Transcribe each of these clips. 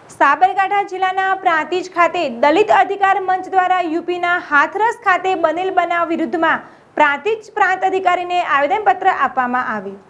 સાબરકાંઠા જિલ્લાના પ્રાંતિજ ખાતે દલિત અધિકાર મંચ દ્વારા યુપીના હાથરસ ખાતે બનેલ બનાવ વિરુદ્ધમાં પ્રાંતિજ પ્રાંત અધિકારીને આવેદનપત્ર આપવામાં આવ્યું।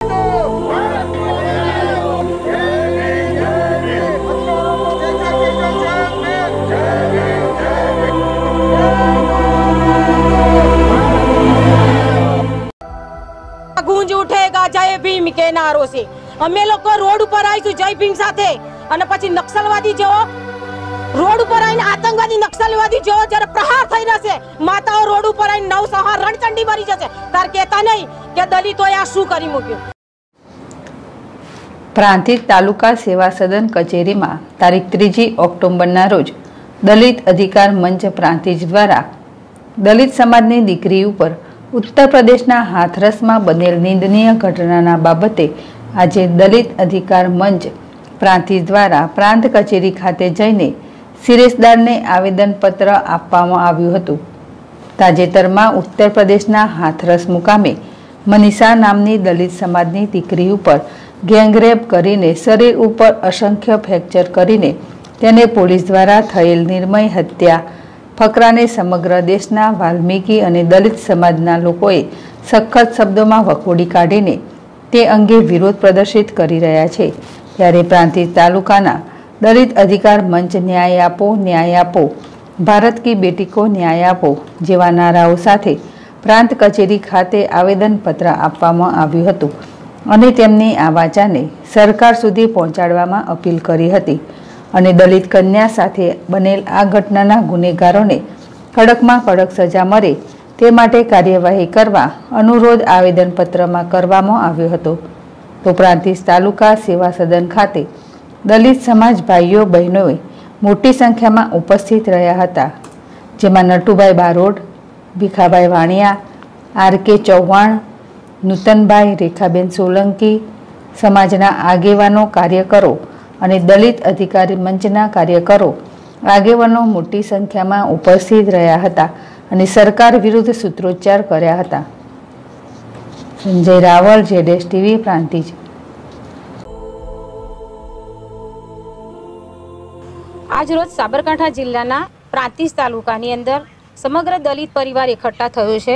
गूंज उठेगा जय भीम के नारों से। अमे लोग रोड पर आईशु जय भीम साथे અને પછી નક્સલવાદી જેવો રોડ ઉપર આવીને આતંકવાદી નક્સલવાદી જેવો જ્યારે પ્રહાર થઈ રહેશે, માતાઓ રોડ ઉપર આવીને નવસહાર રણચંડી મરી જશે, તાર કહેતા નહીં કે દલિતોએ આ શું કરી મૂક્યું। પ્રાંતિજ તાલુકા સેવા સદન કચેરીમાં તારીખ 3 ઓક્ટોબરના રોજ દલિત અધિકાર મંચ પ્રાંતિજ દ્વારા દલિત સમાજની દીકરી ઉપર ઉત્તર પ્રદેશના હાથરસમાં બનેલ નિંદનીય ઘટનાના બાબતે આજે દલિત અધિકાર મંચ પ્રાંતિજ દ્વારા પ્રાંત કચેરી ખાતે જઈને સિરેસદારને આવેદનપત્ર આપવામાં આવ્યું હતું। તાજેતરમાં ઉત્તર પ્રદેશના હાથરસ મુકામે મનીષા નામની દલિત સમાજની દીકરી ઉપર ગેંગરેપ કરીને શરીર ઉપર અસંખ્ય ફ્રેક્ચર કરીને તેને પોલીસ દ્વારા થયેલ નિર્મય હત્યા ફકરાને સમગ્ર દેશના વાલ્મીકી અને દલિત સમાજના લોકોએ સખત શબ્દોમાં વખોડી કાઢીને તે અંગે વિરોધ પ્રદર્શિત કરી રહ્યા છે। ત્યારે પ્રાંતિજ તાલુકાના દલિત અધિકાર મંચ ન્યાય આપો, ભારત કી બેટી કો ન્યાય આપો જેવા નારાઓ સાથે પ્રાંત કચેરી ખાતે આવેદનપત્ર આપવામાં આવ્યું હતું અને તેમની આ વાચાને સરકાર સુધી પહોંચાડવામાં અપીલ કરી હતી અને દલિત કન્યા સાથે બનેલ આ ઘટનાના ગુનેગારોને કડકમાં કડક સજા મળે તે માટે કાર્યવાહી કરવા અનુરોધ આવેદનપત્રમાં કરવામાં આવ્યો હતો। તો પ્રાંતિજ તાલુકા સેવા સદન ખાતે દલિત સમાજ ભાઈઓ બહેનોએ મોટી સંખ્યામાં ઉપસ્થિત રહ્યા હતા, જેમાં નટુભાઈ બારોડ, ભીખાભાઈ વાણિયા, આર.કે. ચૌહાણ, નૂતનભાઈ, રેખાબેન સોલંકી, સમાજના આગેવાનો, કાર્યકરો અને દલિત અધિકારી મંચના કાર્યકરો આગેવાનો મોટી સંખ્યામાં ઉપસ્થિત રહ્યા હતા અને સરકાર વિરુદ્ધ સૂત્રોચ્ચાર કર્યા હતા। Sanjay Raval, ZS TV, Prantij. આજ રોજ સાબરકાંઠા જિલ્લાના પ્રાંતિજ તાલુકાની અંદર સમગ્ર દલિત પરિવાર એકઠા થયો છે।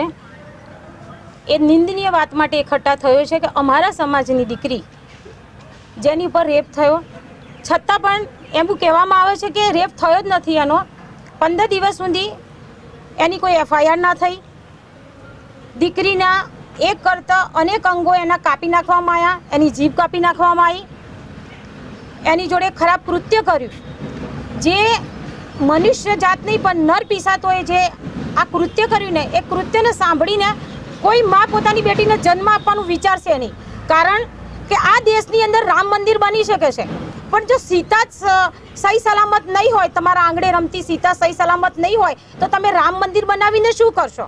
એ નિંદનીય વાત માટે એકઠા થયો છે કે અમારા સમાજની દીકરી જેની ઉપર રેપ થયો છતાં પણ એવું કહેવામાં આવે છે કે રેપ થયો જ નથી એનો। 15 દિવસ સુધી એની કોઈ FIR ના થઈ। દીકરીના એક કરતાં અનેક અંગો એના કાપી નાખવામાં આવ્યા, એની જીભ કાપી નાખવામાં આવી, એની જોડે ખરાબ કૃત્ય કર્યું। જે મનુષ્ય જાત નહીં પણ નર પિસાતોએ જે આ કૃત્ય કર્યું ને, એ કૃત્યને સાંભળીને કોઈ મા પોતાની બેટીને જન્મ આપવાનું વિચારશે નહીં, કારણ કે આ દેશની અંદર રામ મંદિર બની શકે છે, પણ જો સીતા જ સહી સલામત નહીં હોય, તમારા આંગણે રમતી સીતા સહી સલામત નહીં હોય તો તમે રામ મંદિર બનાવીને શું કરશો?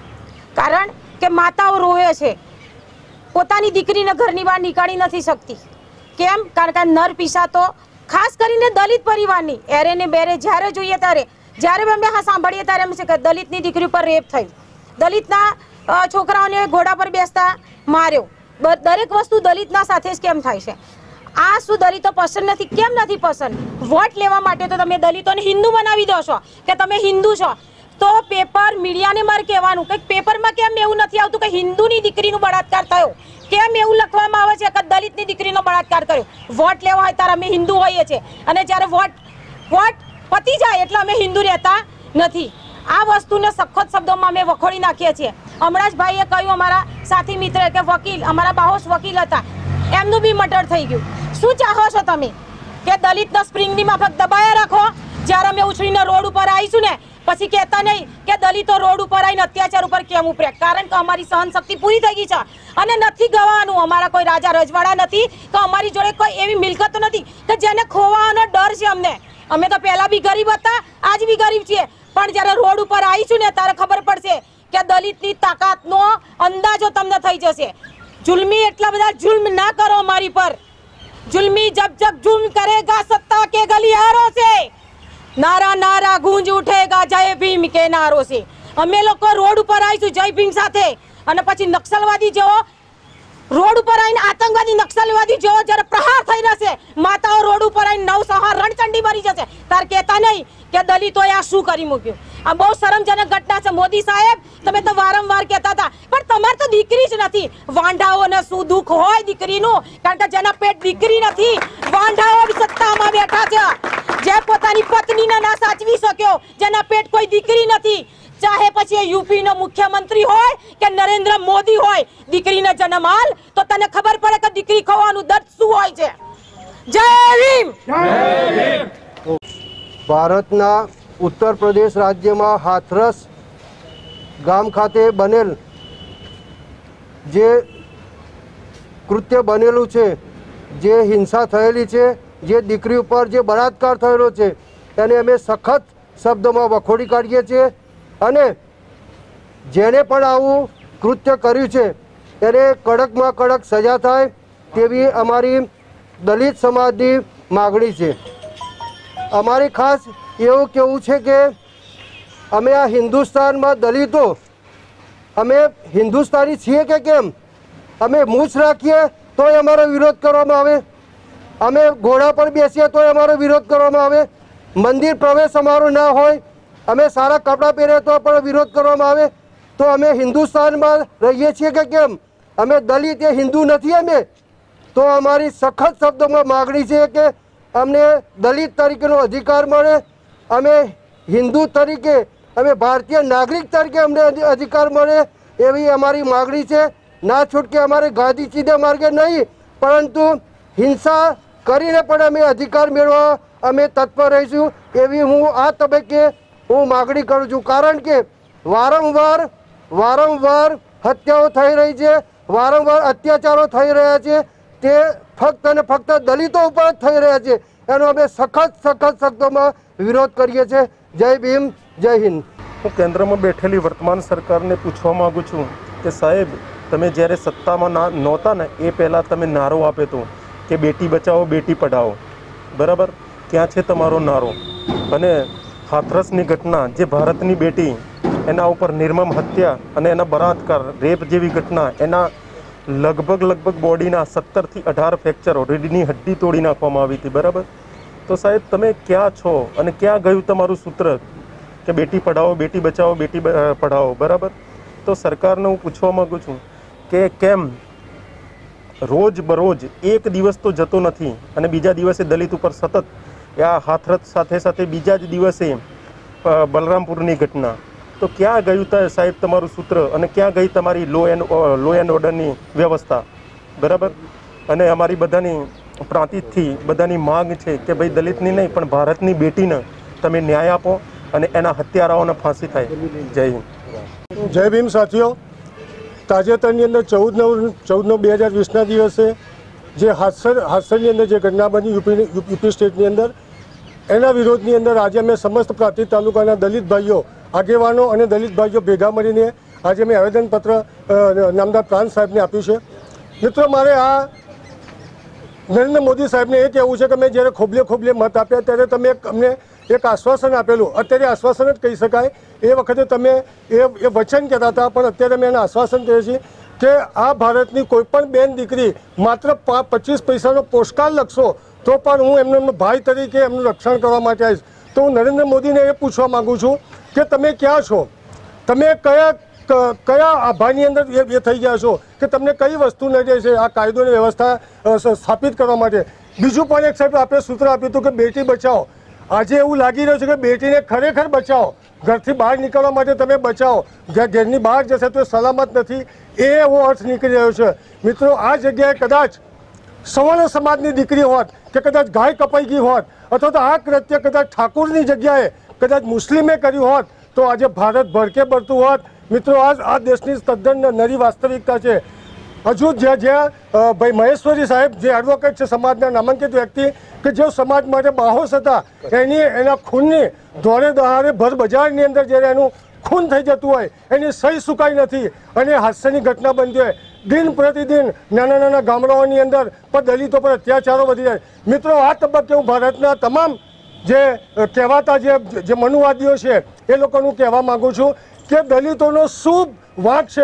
કારણ કે માતાઓ રોવે છે, પોતાની દીકરીને ઘરની બહાર નીકાળી નથી શકતી। કેમ? કારણ કે નર પિસાતો ખાસ કરીને દલિત પરિવારની એરે ને બેરે જ્યારે જોઈએ ત્યારે, જ્યારે અમે હા સાંભળીએ ત્યારે એમ છે કે દલિતની દીકરી ઉપર રેપ થયું, દલિતના છોકરાઓને ઘોડા પર બેસતા માર્યો। દરેક વસ્તુ દલિતના સાથે જ કેમ થાય છે? આ શું દલિતો પસંદ નથી? કેમ નથી પસંદ? વોટ લેવા માટે તો તમે દલિતોને હિન્દુ બનાવી દો છો કે તમે હિન્દુ છો, તો પેપર મીડિયાને મારે કહેવાનું કે પેપરમાં કેમ એવું નથી આવતું કે હિન્દુની દીકરીનો બળાત્કાર થયો? કેમ એવું લખવામાં આવે છે કે દલિતની દીકરીનો બળાત્કાર કર્યો? વોટ લેવા હોય ત્યારે અમે હિન્દુ હોઈએ છીએ અને જ્યારે વોટ પતી જાય એટલે અમે હિન્દુ રહેતા નથી। આ વસ્તુને સખત શબ્દોમાં અમે વખોડી નાખીએ છીએ। હમણાં જ ભાઈએ કહ્યું, અમારા સાથી મિત્ર કે વકીલ, અમારા બાહોશ વકીલ હતા, એમનું બી મર્ડર થઈ ગયું। શું ચાહો છો તમે કે દલિતના સ્પ્રિંગની માફક દબાયા રાખો? જ્યારે અમે ઉછળીને રોડ ઉપર આવીશું ને પછી કહેતા નહીં કે દલિતો રોડ ઉપર આવીને અત્યાચાર ઉપર કેમ ઉપરે? કારણ કે અમારી સહન શક્તિ પૂરી થઈ ગઈ છે અને નથી ગવાનું। અમારા કોઈ રાજા રજવાડા નથી તો અમારી જોડે કોઈ એવી મિલકત નથી કે જેને ખોવાનો ડર છે અમને। અમે તો પહેલાં બી ગરીબ હતા, આજ બી ગરીબ છીએ, પણ જ્યારે રોડ ઉપર આવીશું ને ત્યારે ખબર પડશે કે દલિતની તાકાતનો અંદાજો તમને થઈ જશે। जुल्मी એટલા બધા जुल्म ना करो हमारी पर। जुल्मी जब जब जुल्म करेगा सत्ता के गलियारों से, नारा नारा गूंज उठेगा जय भीम के नारों से। અમે લોકો રોડ ઉપર આવીશું જય ભીમ સાથે અને પછી નક્સલવાદી જેવો રોડ ઉપર આવીને આતંકવાદી નક્સલવાદી જેવો જ્યારે પ્રહાર થઈ રહેશે, માતાઓ રોડ ઉપર આવીને નવસહાર રણચંડી મોદી મરી જશે તાર કહેતા નહીં કે દલિતોએ આ શું કરી મૂક્યું। આ બહુ શરમજનક ઘટના છે મોદી સાહેબ, તમે તો વારંવાર કહેતા હતા પણ તમારે તો દીકરી જ નથી। વાંઢાઓને શું દુઃખ હોય દીકરીનું, કારણ કે જેના પેટ દીકરી નથી વાંઢાઓ સત્તામાં બેઠા છે, જે પોતાની પત્નીને ના સાચવી શક્યો, જેના પેટ કોઈ દીકરી નથી, ચાહે પછી યુપી નો મુખ્યમંત્રી હોય કે નરેન્દ્ર મોદી હોય, દીકરીને જન્મ હાલ તો તને ખબર પડે કે દીકરી ખવાનું દર્દ શું હોય છે। જય ભીમ। ભારતના ઉત્તર પ્રદેશ રાજ્યમાં હાથરસ ગામ ખાતે બનેલ જે કૃત્ય બનેલું છે, જે હિંસા થયેલી છે, જે દીકરી ઉપર જે બળાત્કાર થયેલો છે તેને અમે સખત શબ્દોમાં વખોડી કાઢીએ છીએ અને જેને પણ આવું કૃત્ય કર્યું છે તેને કડકમાં કડક સજા થાય તેવી અમારી દલિત સમાજની માગણી છે। અમારી ખાસ એવું કહેવું છે કે અમે આ હિન્દુસ્તાનમાં દલિતો અમે હિન્દુસ્તાની છીએ કે કેમ? અમે મૂછ રાખીએ તોય અમારો વિરોધ કરવામાં આવે, અમે ઘોડા પર બેસીએ તોય અમારો વિરોધ કરવામાં આવે, મંદિર પ્રવેશ અમારો ના હોય, અમે સારા કપડાં પહેરીએ તો પણ વિરોધ કરવામાં આવે। તો અમે હિન્દુસ્તાનમાં રહીએ છીએ કે કેમ? અમે દલિત એ હિન્દુ નથી અમે। તો અમારી સખત શબ્દોમાં માગણી છે કે અમને દલિત તરીકેનો અધિકાર મળે, અમે હિન્દુ તરીકે, અમે ભારતીય નાગરિક તરીકે અમને અધિકાર મળે એવી અમારી માગણી છે। ના છૂટકે અમારે ગાંધી સીધે માર્ગે નહીં પરંતુ હિંસા કરીને પણ અમે અધિકાર મેળવવા અમે તત્પર રહીશું એવી હું આ તબક્કે હું માગણી કરું છું। કારણ કે વારંવાર હત્યાઓ થઈ રહી છે, વારંવાર અત્યાચારો થઈ રહ્યા છે, તે ફક્ત અને ફક્ત દલિતો ઉપર જ થઈ રહ્યા છે, એનો અમે સખત શબ્દોમાં વિરોધ કરીએ છીએ। જય ભીમ, જય હિન્દ। હું કેન્દ્રમાં બેઠેલી વર્તમાન સરકારને પૂછવા માગું છું કે સાહેબ તમે જ્યારે સત્તામાં નહોતા ને એ પહેલાં તમે નારો આપ્યો હતો કે બેટી બચાવો બેટી પઢાઓ, બરાબર? ક્યાં છે તમારો નારો? અને હાથરસની ઘટના, જે ભારતની બેટી એના ઉપર નિર્મમ હત્યા અને એના બળાત્કાર રેપ જેવી ઘટના, એના લગભગ બોડીના 17 થી 18 ફ્રેક્ચરો, રીઢની હડ્ડી તોડી નાખવામાં આવી હતી, બરાબર? તો સાહેબ તમે ક્યાં છો અને ક્યાં ગયું તમારું સૂત્ર કે બેટી પઢાઓ બેટી બચાવો બેટી પઢાઓ, બરાબર? તો સરકારને હું પૂછવા માગું છું કે કેમ રોજ બરોજ એક દિવસ તો જતો નથી અને બીજા દિવસે દલિત ઉપર સતત આ હાથરસ સાથે બીજા જ દિવસે બલરામપુરની ઘટના, તો ક્યાં ગયું સાહેબ તમારું સૂત્ર અને ક્યાં ગઈ તમારી લો એન્ડ ઓર્ડરની વ્યવસ્થા, બરાબર? અને અમારી બધાની પ્રાંતિજથી બધાની માંગ છે કે ભાઈ દલિતની નહીં પણ ભારતની બેટીને તમે ન્યાય આપો અને એના હત્યારાઓને ફાંસી થાય। જય હિન્દ, જય ભીમ। સાથીઓ, તાજેતરની અંદર 14/9/2020ના દિવસે જે હાથસરની અંદર જે ઘટના બની યુપી સ્ટેટની અંદર, એના વિરોધની અંદર આજે અમે સમસ્ત પ્રાંતિજ તાલુકાના દલિત ભાઈઓ, આગેવાનો અને દલિત ભાઈઓ ભેગા મળીને આજે મેં આવેદનપત્ર નામદાર પ્રાંત સાહેબને આપ્યું છે। મિત્રો, મારે આ નરેન્દ્ર મોદી સાહેબને એ કહેવું છે કે મેં જ્યારે ખોબલે મત આપ્યા ત્યારે તમે અમને એક આશ્વાસન આપેલું, અત્યારે આશ્વાસન જ કહી શકાય, એ વખતે તમે એ વચન કહેતા હતા પણ અત્યારે અમે એને આશ્વાસન કહીએ છીએ કે આ ભારતની કોઈપણ બેન દીકરી માત્ર 25 પૈસાનો પોસ્ટકાર્ડ લખશો તો પણ હું એમનો ભાઈ તરીકે એમનું રક્ષણ કરવા માટે આવીશ। તો હું નરેન્દ્ર મોદીને એ પૂછવા માગું છું કે તમે ક્યાં છો? તમે કયા આભાની અંદર એ થઈ ગયા છો કે તમને કઈ વસ્તુ નડે છે આ કાયદોની વ્યવસ્થા સ્થાપિત કરવા માટે? બીજું પણ એક સાહેબ આપણે સૂત્ર આપ્યું હતું કે બેટી બચાવો। આજે એવું લાગી રહ્યું છે કે બેટીને ખરેખર બચાવો, ઘરથી બહાર નીકળવા માટે તમે બચાવો, ઘરની બહાર જશે તો સલામત નથી, એવો અર્થ નીકળી રહ્યો છે। મિત્રો, આ જગ્યાએ કદાચ સવર્ણ સમાજની દીકરી હોત કે કદાચ ગાય કપાઈ ગઈ હોત અથવા તો આ કૃત્ય કદાચ ઠાકોરની જગ્યાએ કદાચ મુસ્લિમે કર્યું હોત તો આજે ભારત ભડકે ભરતું હોત। મિત્રો, આ દેશની તદ્દન નરી વાસ્તવિકતા છે। હજુ જ્યાં ભાઈ મહેશ્વરી સાહેબ જે એડવોકેટ છે, સમાજના નામાંકિત વ્યક્તિ કે જે સમાજ માટે બાહોશ હતા, એના ખૂનની દોરે દહાડે ભર બજારની અંદર જ્યારે એનું ખૂન થઈ જતું હોય, એની સહી સુકાઈ નથી અને હાસ્યની ઘટના બનતી હોય, દિન પ્રતિદિન નાના ગામડાઓની અંદર પણ દલિતો પર અત્યાચારો વધી જાય। મિત્રો, આ તબક્કે હું ભારતના તમામ જે કહેવાતા જે મનુવાદીઓ છે એ લોકોનું કહેવા માગું છું કે દલિતોનો શું વાંક છે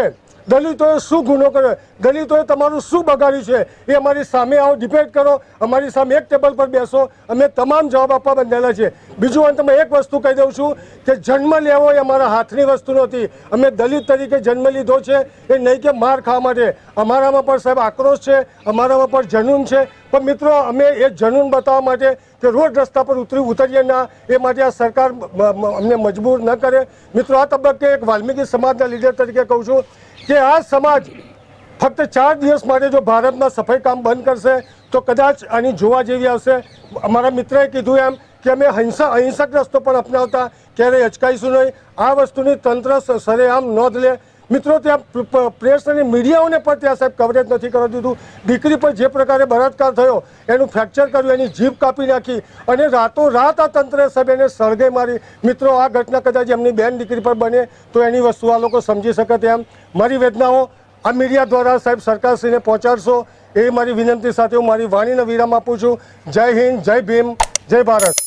દલિતોએ શું ગુનો કર્યો, દલિતોએ તમારું શું બગાડ્યું છે, એ અમારી સામે આવો ડિબેટ કરો, અમારી સામે એક ટેબલ પર બેસો, અમે તમામ જવાબ આપવા બંધાયેલા છે. બીજું અંતમાં એક વસ્તુ કહી દઉં છું કે જન્મ લેવો એ અમારા હાથની વસ્તુ નથી. અમે દલિત તરીકે જન્મ લીધો છે એ નહીં કે માર ખાવા માટે. અમારામાં પણ સાહેબ આક્રોશ છે, અમારામાં પણ જનૂન છે, પણ મિત્રો અમે એ જનૂન બતાવવા માટે કે રોડ રસ્તા પર ઉતરીએ ના, એ માટે આ સરકાર અમને મજબૂર ન કરે. મિત્રો આ તબક્કે એક વાલ્મીકી સમાજના લીડર તરીકે કહું છું કે આ સમાજ ફક્ત 4 દિવસ માટે જો ભારતમાં સફાઈ કામ બંધ કરશે તો કદાચ આની જોવા જેવી આવશે. અમારા મિત્રએ કીધું એમ કે અમે અહિંસક રસ્તો પણ અપનાવતા ક્યારેય અચકાઈશું નહીં. આ વસ્તુની તંત્ર સરેઆમ નોંધ લે. મિત્રો ત્યાં પ્રેસ અને મીડિયાઓને પણ ત્યાં સાહેબ કવરેજ નથી કરવા દીધું. દીકરી પર જે પ્રકારે બળાત્કાર થયો, એનું ફ્રેક્ચર કર્યું, એની જીભ કાપી નાખી અને રાતોરાત આ તંત્રે સાહેબ એને સળગે મારી. મિત્રો આ ઘટના કદાચ એમની બેન દીકરી પર બને તો એની વસ્તુ આ લોકો સમજી શકે તેમ. મારી વેદનાઓ આ મીડિયા દ્વારા સાહેબ સરકારશ્રીને પહોંચાડશો એ મારી વિનંતી સાથે હું મારી વાણીને વિરામ આપું છું. જય હિન્દ, જય ભીમ, જય ભારત.